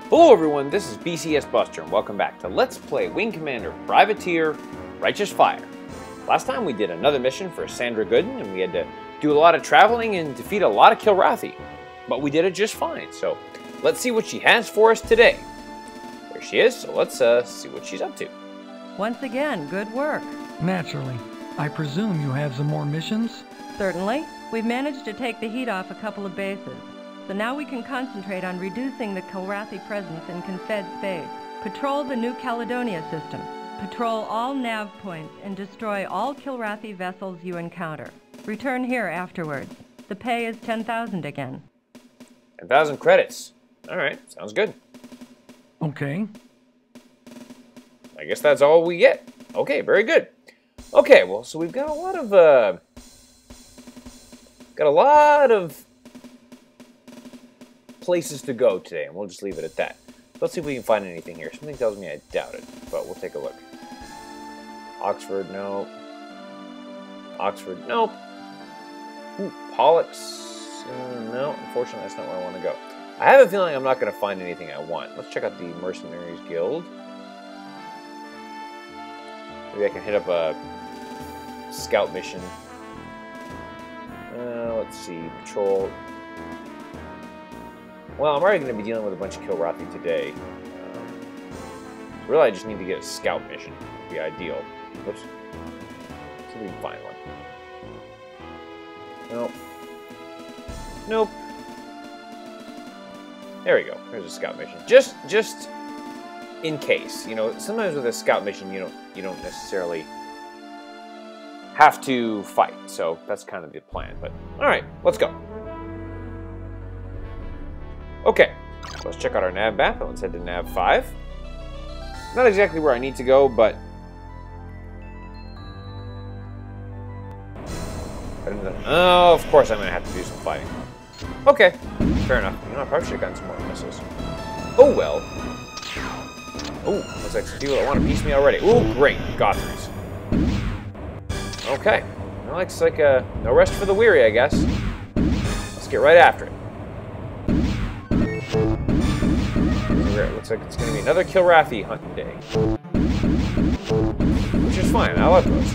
Hello everyone, this is BCS Buster, and welcome back to Let's Play Wing Commander Privateer Righteous Fire. Last time we did another mission for Sandra Goodin, and we had to do a lot of traveling and defeat a lot of Kilrath, but we did it just fine, so let's see what she has for us today. There she is, so let's see what she's up to. Once again, good work. Naturally. I presume you have some more missions? Certainly. We've managed to take the heat off a couple of bases. So now we can concentrate on reducing the Kilrathi presence in Confed space. Patrol the New Caledonia system. Patrol all nav points and destroy all Kilrathi vessels you encounter. Return here afterwards. The pay is 10,000 again. 10,000 credits. Alright, sounds good. Okay. I guess that's all we get. Okay, very good. Okay, well, so we've got a lot of places to go today, and we'll just leave it at that. Let's see if we can find anything here. Something tells me I doubt it, but we'll take a look. Oxford, no. Oxford, nope. Ooh, Pollux, no. Unfortunately, that's not where I want to go. I have a feeling I'm not going to find anything I want. Let's check out the Mercenaries Guild. Maybe I can hit up a scout mission. Let's see, patrol. Well, I'm already going to be dealing with a bunch of Kilrathi today. So really, I just need to get a scout mission. Would be ideal. Whoops. Let's see if we can find one. Nope. Nope. There we go. There's a scout mission. Just in case. You know, sometimes with a scout mission, you don't necessarily have to fight. So that's kind of the plan. But all right, let's go. Okay, so let's check out our nav map, and let's head to nav 5. Not exactly where I need to go, but oh, of course I'm going to have to do some fighting. Okay, fair enough. You know, I probably should have gotten some more missiles. Oh, well. Oh, looks like some people that want to piece me already. Oh, great, Gothrys. Okay, well, looks like no rest for the weary, I guess. Let's get right after it. It looks like it's going to be another Kilrathi hunting day. Which is fine, I love those.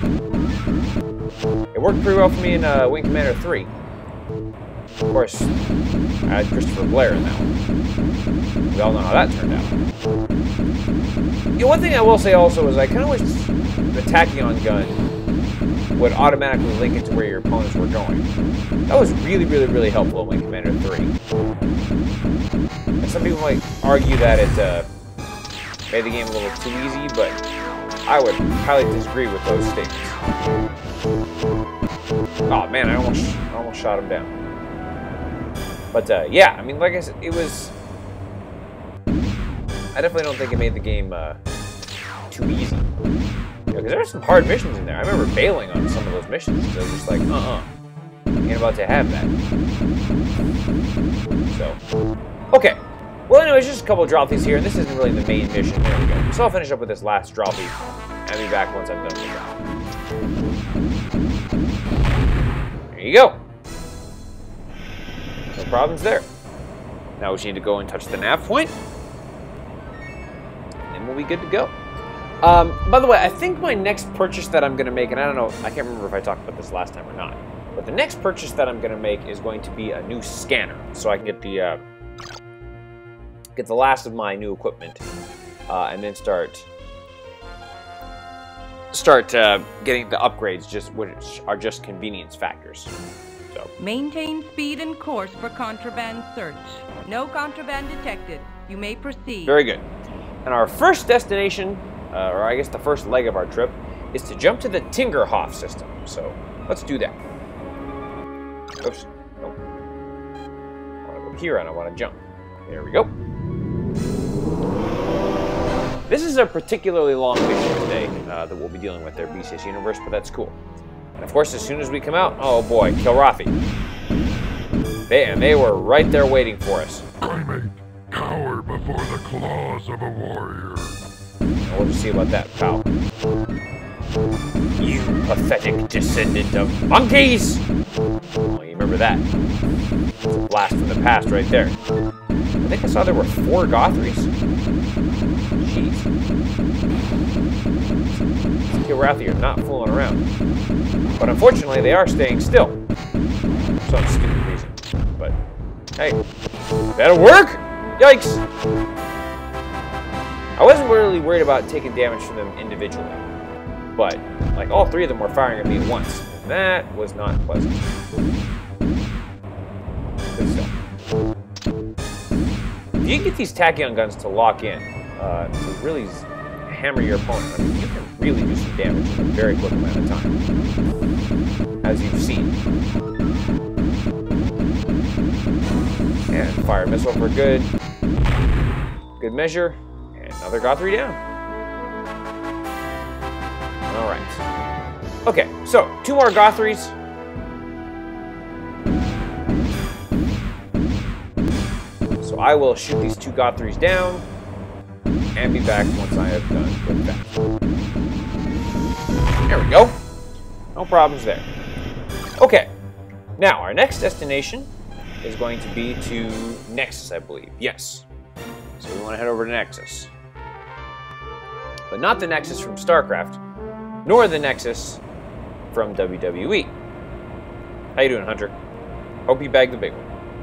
It worked pretty well for me in Wing Commander 3. Of course, I had Christopher Blair in that one. We all know how that turned out. You know, one thing I will say also is I kind of wish the Tachyon gun would automatically link it to where your opponents were going. That was really, really, really helpful in Wing Commander 3. And some people might argue that it made the game a little too easy, but I would highly disagree with those statements. Oh man, I almost shot him down. But yeah, I mean, like I said, it was. I definitely don't think it made the game too easy. Because there were some hard missions in there. I remember bailing on some of those missions. So I was just like, ain't about to have that. So, okay. Well, anyways, just a couple of Drothys here, and this isn't really the main mission. There we go. So I'll finish up with this last Drothi, and I'll be back once I'm done with that. There you go. No problems there. Now we just need to go and touch the nav point, and then we'll be good to go. By the way, I think my next purchase that I'm going to make, and I don't know, I can't remember if I talked about this last time or not, but the next purchase that I'm going to make is going to be a new scanner, so I can get the last of my new equipment, and then start getting the upgrades, which are just convenience factors. So Maintain speed and course for contraband search. No contraband detected. You may proceed. Very good. And our first destination, or I guess the first leg of our trip, is to jump to the Kilrath system. So let's do that. Oops. Nope. I want to go here and I want to jump. There we go. This is a particularly long mission today that we'll be dealing with there, BCS Universe, but that's cool. And of course, as soon as we come out, oh boy, Kilrathi. They were right there waiting for us. Primate, cower before the claws of a warrior. We'll just see about that, pal. You pathetic descendant of monkeys! Oh, you remember that? It's a blast from the past right there. I think I saw there were 4 Gothries. Jeez. Kilrath are not fooling around. But unfortunately, they are staying still. For some stupid reason. But, hey, that'll work! Yikes! I wasn't really worried about taking damage from them individually. But, like, all 3 of them were firing at me at once. And that was not pleasant. Good stuff. If you get these tachyon guns to lock in, to really hammer your opponent, I mean, you can really do some damage in a very quick amount of time. As you've seen. And fire a missile for good measure. And another Gothry down. Alright. Okay, so 2 more Gothries. So I will shoot these 2 Gothries down and be back once I have done with that. There we go. No problems there. Okay. Now, our next destination is going to be to Nexus, I believe. Yes. So we want to head over to Nexus. But not the Nexus from StarCraft, nor the Nexus from WWE. How you doing, Hunter? Hope you bagged the big one.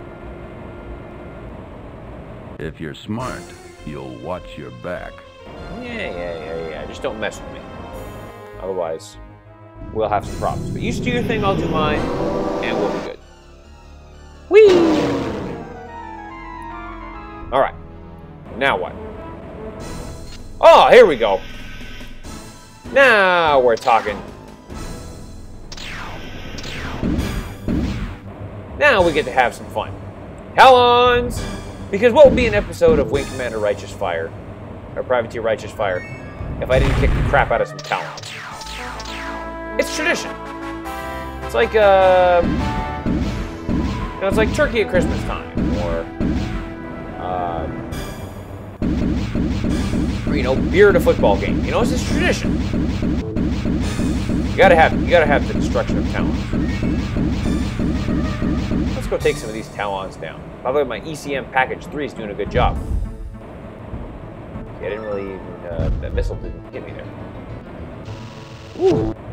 If you're smart, you'll watch your back. Yeah. Just don't mess with me. Otherwise, we'll have some problems. But you do your thing, I'll do mine, and we'll be good. Whee! Alright. Now what? Oh, here we go. Now we're talking. Now we get to have some fun. Talons! Because what would be an episode of Wing Commander Righteous Fire, or Privateer Righteous Fire, if I didn't kick the crap out of some Talons? It's tradition. It's like, it's like turkey at Christmas time, or beer at a football game. It's just tradition. You gotta have the destruction of Talons. Let's go take some of these Talons down. By the way, my ECM Package 3 is doing a good job. Okay, I didn't really even, that missile didn't hit me there. Ooh.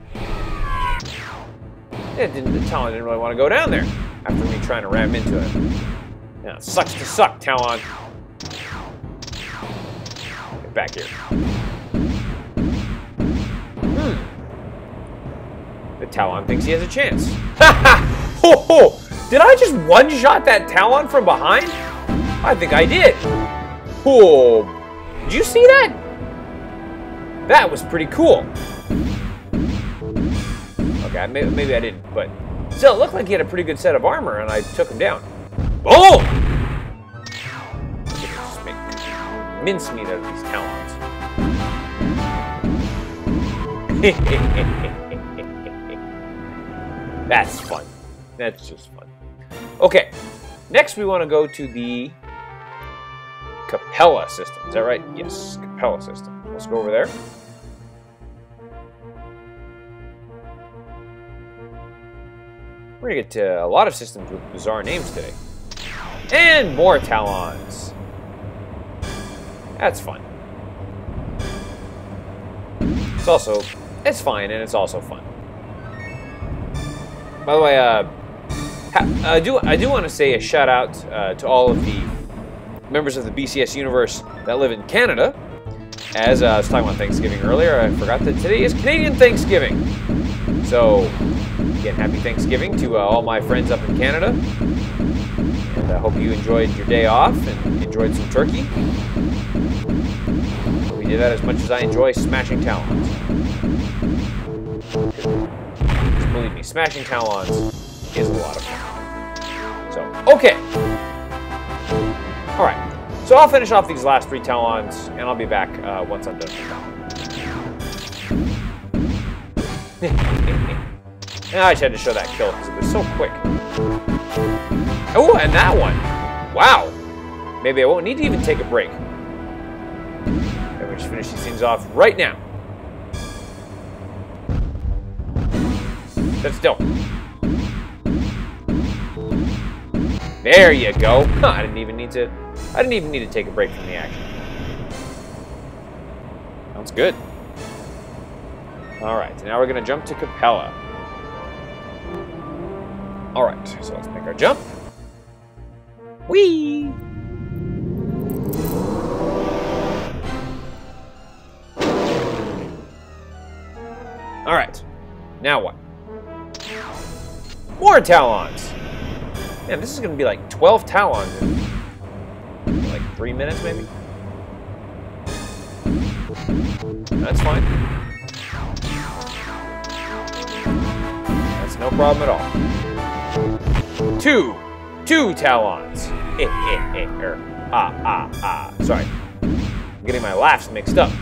The Talon didn't really want to go down there after me trying to ram into it. Now, it sucks to suck, Talon. Get back here. The Talon thinks he has a chance. Ha ha! Ho ho! Did I just one-shot that Talon from behind? I think I did. Oh, did you see that? That was pretty cool. Okay, maybe I didn't, but still, it looked like he had a pretty good set of armor, and I took him down. Boom! Just make mincemeat out of these Talons. That's fun. That's just fun. Okay, next we want to go to the Capella system. Is that right? Yes, Capella system. Let's go over there. We're going to get to a lot of systems with bizarre names today. And more Talons. That's fun. It's fine, and it's also fun. By the way, I do want to say a shout out to all of the members of the BCS universe that live in Canada. As I was talking about Thanksgiving earlier, I forgot that today is Canadian Thanksgiving. So, again, happy Thanksgiving to all my friends up in Canada. And I hope you enjoyed your day off and enjoyed some turkey. We did that as much as I enjoy smashing Talons. Just believe me, smashing Talons is a lot of fun. So, okay. Alright. So I'll finish off these last 3 Talons, and I'll be back once I'm done with them. And I just had to show that kill because it was so quick. Oh, and that one. Wow. Maybe I won't need to even take a break. Maybe we just finish these things off right now. That's still. There you go. I didn't even need to take a break from the action. Sounds good. All right, now we're gonna jump to Capella. All right, so let's make our jump. Whee! All right, now what? More Talons. Man, this is gonna be like 12 Talons in like 3 minutes, maybe. That's fine. That's no problem at all. Two Talons. Sorry, I'm getting my laughs mixed up.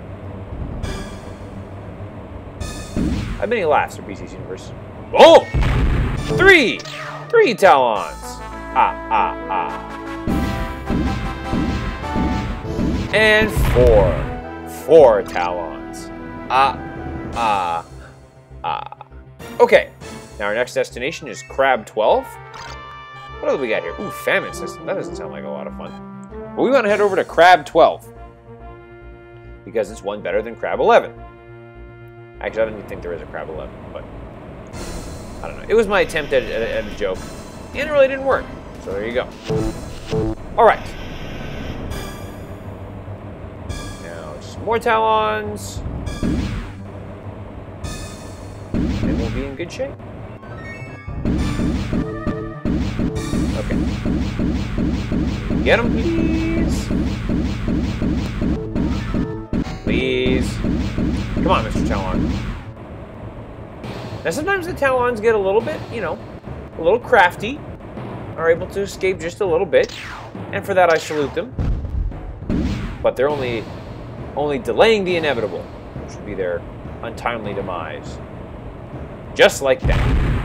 How many laughs are BC's universe? Oh! Three Talons. And four Talons. Okay, now our next destination is Crab 12. What do we got here? Ooh, Famine System. That doesn't sound like a lot of fun. But we want to head over to Crab 12 because it's one better than Crab 11. Actually, I don't even think there is a Crab 11, but I don't know. It was my attempt at a joke, and it really didn't work. So there you go. All right. Now, just more Talons. And we'll be in good shape. Okay. Get them, please. Please. Come on, Mr. Talon. Now, sometimes the Talons get a little bit, you know, a little crafty, are able to escape just a little bit, and for that I salute them. But they're only delaying the inevitable, which would be their untimely demise. Just like that.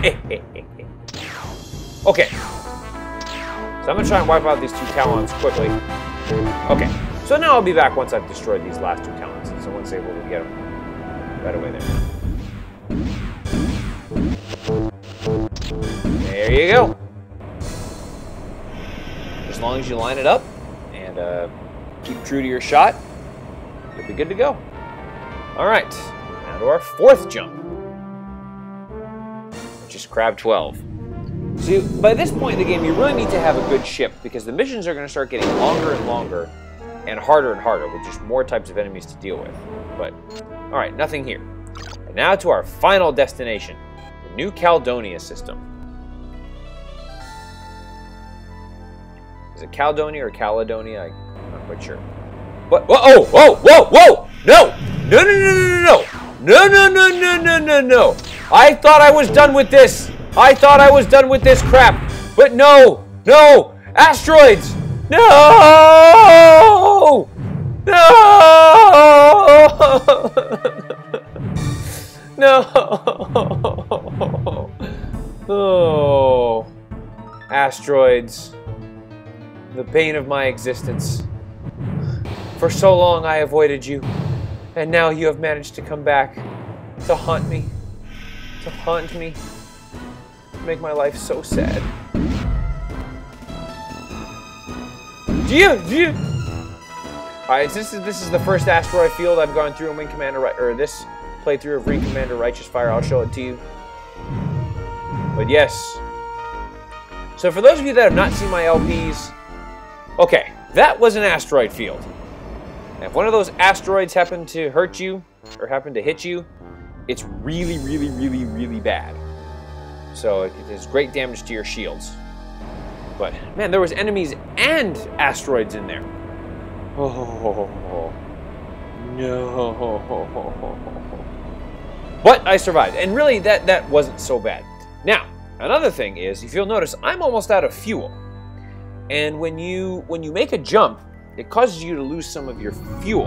Okay. So I'm going to try and wipe out these 2 Talons quickly. Okay. So now I'll be back once I've destroyed these last 2 Talons. So once able to get them right away there. There you go. As long as you line it up and keep true to your shot, you'll be good to go. All right. Now to our 4th jump, which is Crab 12. See, by this point in the game, you really need to have a good ship because the missions are going to start getting longer and longer and harder with just more types of enemies to deal with. But, all right, nothing here. And now to our final destination, the New Caledonia system. Is it Caledonia or Caledonia? I'm not quite sure. What? Whoa! No! No! I thought I was done with this. I thought I was done with this crap. But no! Asteroids! No! No! Oh. Asteroids. The bane of my existence. For so long I avoided you, and now you have managed to come back to haunt me. To make my life so sad. Do you? Alright, this is the first asteroid field I've gone through in Wing Commander, or this playthrough of Wing Commander Righteous Fire. I'll show it to you. But yes. So for those of you that have not seen my LPs, okay, that was an asteroid field. And if one of those asteroids happened to hurt you, or happened to hit you, it's really bad. So it does great damage to your shields. But, man, there was enemies and asteroids in there. Oh, no. But I survived. And really, that wasn't so bad. Now, another thing is, if you'll notice, I'm almost out of fuel. And when you make a jump, it causes you to lose some of your fuel.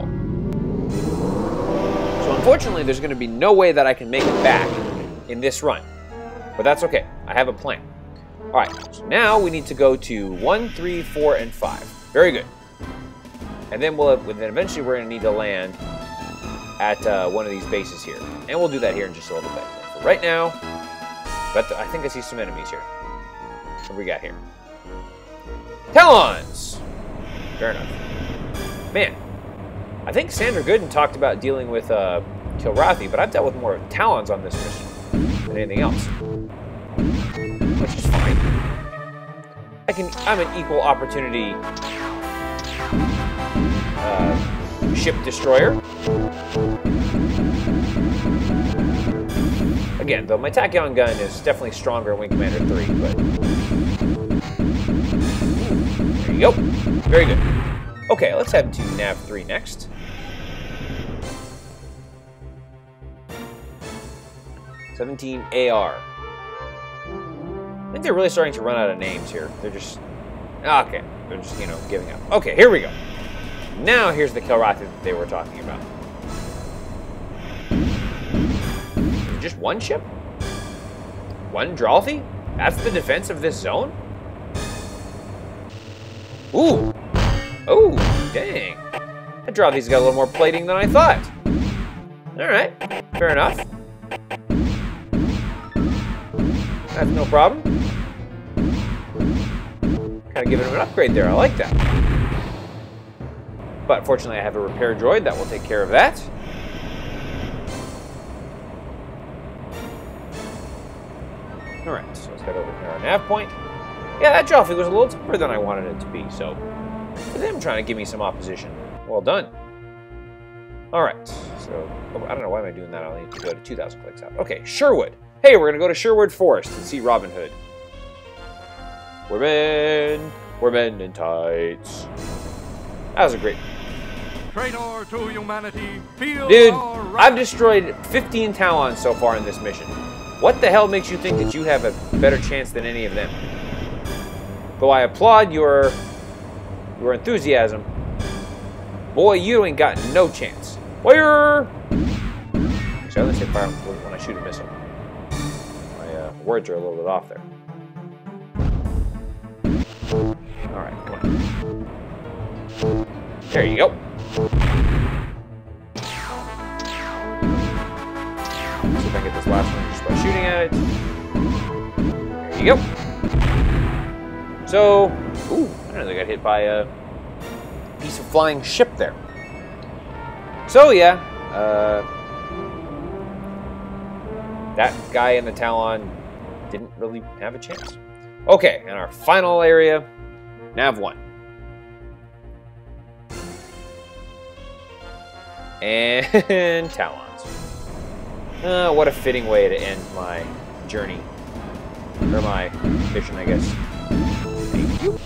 So unfortunately, there's going to be no way that I can make it back in this run. But that's okay. I have a plan. Alright, so now we need to go to 1, 3, 4, and 5. Very good. And then then eventually we're going to need to land at one of these bases here. And we'll do that here in just a little bit. But right now, I think I see some enemies here. What do we got here? Talons! Fair enough. Man, I think Sandra Goodin talked about dealing with Kilrath, but I've dealt with more Talons on this mission than anything else. Which is fine. I'm an equal opportunity ship destroyer. Again, though, my tachyon gun is definitely stronger in Wing Commander 3, but... There you go. Very good. Okay, let's head to Nav 3 next. '17 AR. I think they're really starting to run out of names here. They're just... Okay. They're just, you know, giving up. Okay, here we go. Now here's the Kilrath that they were talking about. Just one ship? One Dralthi? That's the defense of this zone? Ooh. Oh, dang. That Dralthi's got a little more plating than I thought. Alright, fair enough. That's no problem. Kind of giving him an upgrade there. I like that. But fortunately, I have a repair droid that will take care of that. Alright, so let's head over to our nav point. Yeah, that Joffrey was a little tougher than I wanted it to be, so for them trying to give me some opposition. Well done. Alright, so I don't know why am I doing that. I'll need to go to 2,000 clicks out. Okay, Sherwood. Hey, we're gonna go to Sherwood Forest and see Robin Hood. We're men in tights. That was a great... Traitor to humanity, feel Dude, our wrath. I've destroyed 15 Talons so far in this mission. What the hell makes you think that you have a better chance than any of them? Though I applaud your enthusiasm, boy, you ain't got no chance. Fire! Actually, I only say fire when I shoot a missile. My words are a little bit off there. Alright, come on. There you go. See if I can get this last one just by shooting at it. There you go. So, ooh, I don't know, they got hit by a piece of flying ship there. So yeah, that guy in the Talon didn't really have a chance. Okay, and our final area, Nav 1. And Talons. What a fitting way to end my journey. Or my mission, I guess. Thank you.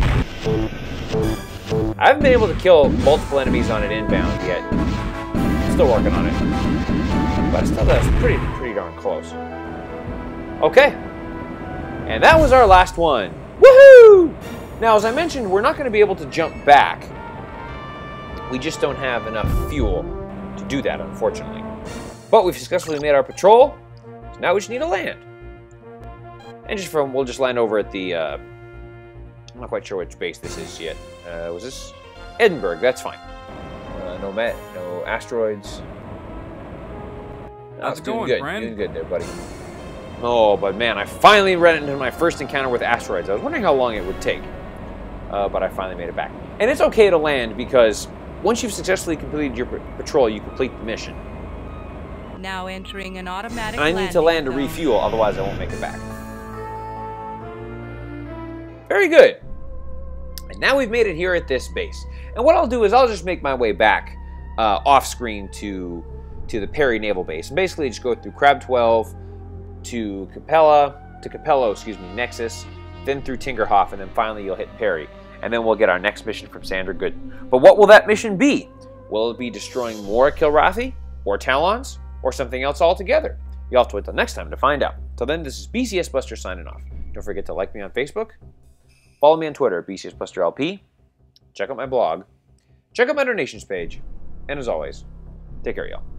I haven't been able to kill multiple enemies on an inbound yet. I'm still working on it. But still, that's pretty darn close. Okay. And that was our last one. Woohoo! Now, as I mentioned, we're not going to be able to jump back. We just don't have enough fuel to do that, unfortunately. But we've successfully made our patrol, so now we just need to land. And we'll just land over at the, I'm not quite sure which base this is yet. Was this Edinburgh? That's fine. No asteroids. How's it doing going, good. friend? Doing good there, buddy. Oh, but man, I finally ran into my first encounter with asteroids. I was wondering how long it would take, but I finally made it back. And it's okay to land because once you've successfully completed your patrol, you complete the mission. Now entering an automatic And I need to land to zone. refuel, otherwise I won't make it back. Very good. And now we've made it here at this base. And what I'll do is I'll just make my way back off-screen to the Perry Naval Base. And basically just go through Crab 12 to Capello, Nexus, then through Tinkerhoff, and then finally you'll hit Perry. And then we'll get our next mission from Sandra Goodin. But what will that mission be? Will it be destroying more Kilrathi, or Talons, or something else altogether? You'll have to wait till next time to find out. Till then, this is BCS Buster signing off. Don't forget to like me on Facebook, follow me on Twitter at BCS Buster LP, check out my blog, check out my donations page, and as always, take care, y'all.